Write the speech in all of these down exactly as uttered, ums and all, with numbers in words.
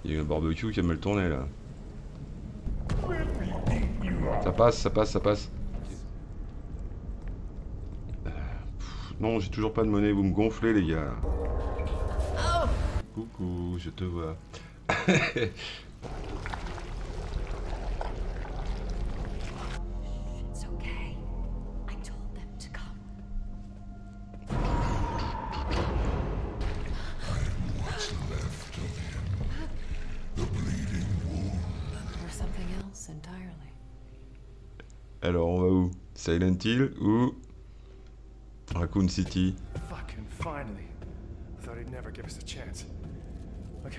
Il y a eu un barbecue qui a mal tourné là. Ça passe, ça passe, ça passe. Euh, pff, non, j'ai toujours pas de monnaie, vous me gonflez les gars. Coucou, je te vois. It's okay. I told them to come. What's left of him? The bleeding wound. Or something else entirely. Alors on va où? Silent Hill ou Raccoon City? Fucking finally. I thought he'd never give us a chance. Okay.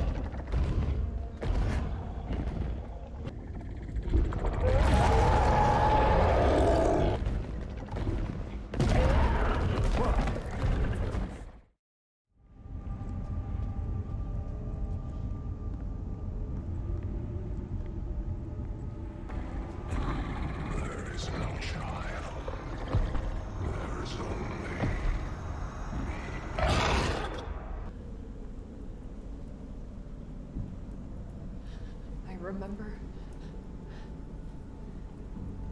There is no child. There is only I remember.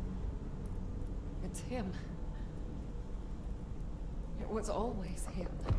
It's him. It was always him.